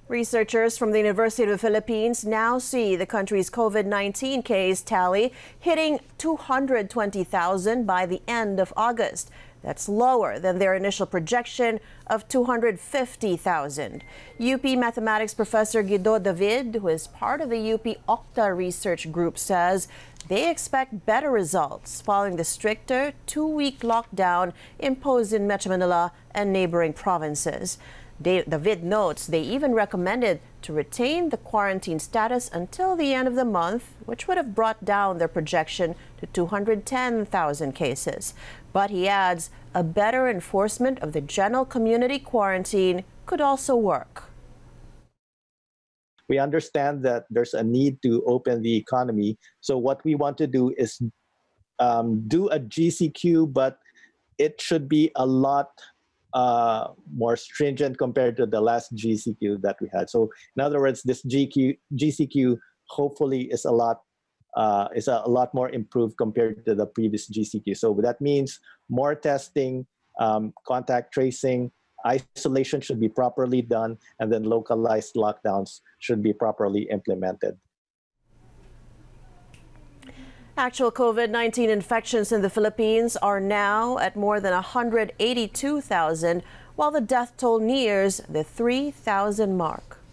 Researchers from the University of the Philippines now see the country's COVID-19 case tally hitting 220,000 by the end of August. That's lower than their initial projection of 250,000. UP mathematics professor Guido David, who is part of the UP Octa research group, says they expect better results following the stricter two-week lockdown imposed in Metro Manila and neighboring provinces. David notes they even recommended to retain the quarantine status until the end of the month, which would have brought down their projection to 210,000 cases. But he adds a better enforcement of the general community quarantine could also work. We understand that there's a need to open the economy. So what we want to do is do a GCQ, but it should be a lot more stringent compared to the last GCQ that we had. So in other words, this GCQ hopefully is a lot more improved compared to the previous GCQ. So that means more testing, contact tracing, isolation should be properly done, and then localized lockdowns should be properly implemented. Actual COVID-19 infections in the Philippines are now at more than 182,000, while the death toll nears the 3,000 mark.